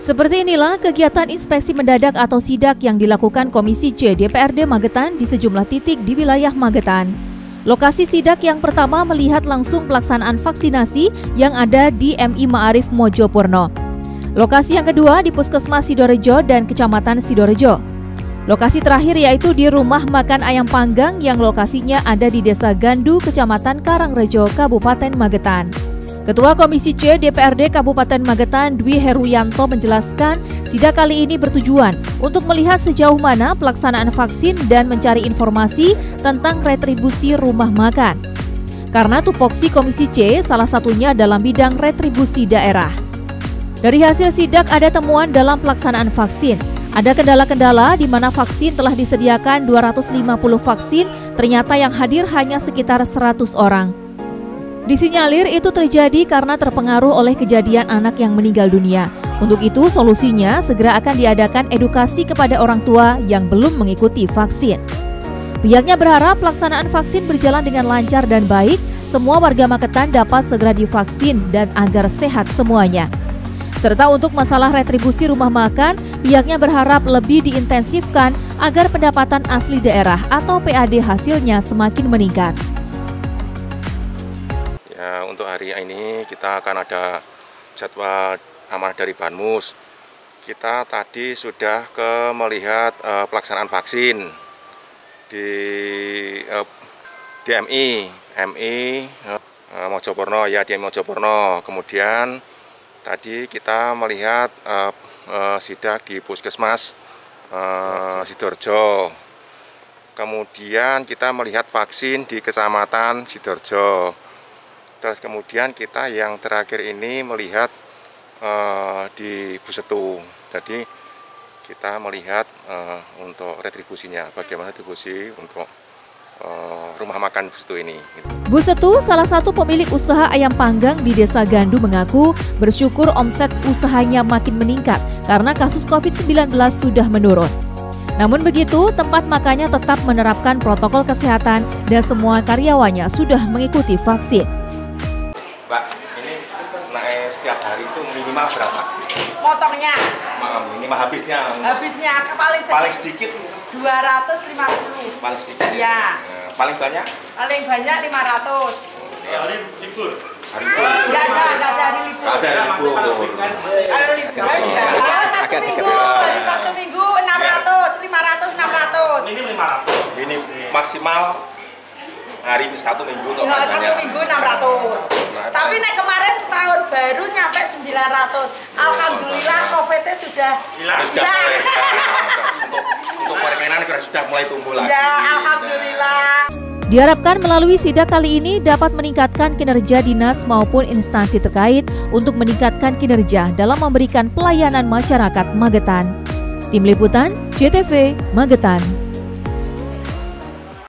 Seperti inilah kegiatan inspeksi mendadak atau sidak yang dilakukan Komisi C DPRD Magetan di sejumlah titik di wilayah Magetan. Lokasi sidak yang pertama melihat langsung pelaksanaan vaksinasi yang ada di MI Ma'arif Mojopurno. Lokasi yang kedua di Puskesmas Sidorejo dan Kecamatan Sidorejo. Lokasi terakhir yaitu di Rumah Makan Ayam Panggang yang lokasinya ada di Desa Gandu, Kecamatan Karangrejo, Kabupaten Magetan. Ketua Komisi C DPRD Kabupaten Magetan Dwi Heruyanto menjelaskan sidak kali ini bertujuan untuk melihat sejauh mana pelaksanaan vaksin dan mencari informasi tentang retribusi rumah makan. Karena tupoksi Komisi C salah satunya dalam bidang retribusi daerah. Dari hasil sidak ada temuan dalam pelaksanaan vaksin. Ada kendala-kendala di mana vaksin telah disediakan 250 vaksin, ternyata yang hadir hanya sekitar 100 orang. Disinyalir itu terjadi karena terpengaruh oleh kejadian anak yang meninggal dunia. Untuk itu solusinya segera akan diadakan edukasi kepada orang tua yang belum mengikuti vaksin. Pihaknya berharap pelaksanaan vaksin berjalan dengan lancar dan baik, semua warga Magetan dapat segera divaksin dan agar sehat semuanya. Serta untuk masalah retribusi rumah makan, pihaknya berharap lebih diintensifkan agar pendapatan asli daerah atau PAD hasilnya semakin meningkat. Ya, untuk hari ini kita akan ada jadwal amanah dari Banmus. Kita tadi sudah melihat pelaksanaan vaksin di MI Mojopurno, ya di MI Mojopurno. Kemudian tadi kita melihat sidak di Puskesmas Sidorejo. Kemudian kita melihat vaksin di Kecamatan Sidorejo. Terus kemudian kita yang terakhir ini melihat di Busetu. Jadi kita melihat untuk retribusinya, bagaimana retribusi untuk rumah makan Busetu ini. Busetu, salah satu pemilik usaha ayam panggang di Desa Gandu, mengaku bersyukur omset usahanya makin meningkat karena kasus COVID-19 sudah menurun. Namun begitu, tempat makannya tetap menerapkan protokol kesehatan dan semua karyawannya sudah mengikuti vaksin. Mbak, ini naik setiap hari itu minimal berapa? Motongnya? Minimal habisnya? Habisnya paling sedikit 250. Paling sedikit? Ya. Paling banyak? Paling banyak 500. Hari libur? Hari libur? Enggak ada hari libur. Ada hari libur. Kalau liburan enggak. Satu minggu, hari Sabtu Minggu 600, 500, 600. Ini 500. Ini maksimal hari Satu Minggu untuk Satu Minggu 600. Tapi nek kemarin tahun baru nyampe 900. Alhamdulillah COVID-nya sudah hilang. Untuk permainan sudah mulai tumbuh lagi. Ya, alhamdulillah. Diharapkan melalui sidak kali ini dapat meningkatkan kinerja dinas maupun instansi terkait untuk meningkatkan kinerja dalam memberikan pelayanan masyarakat Magetan. Tim Liputan, JTV, Magetan.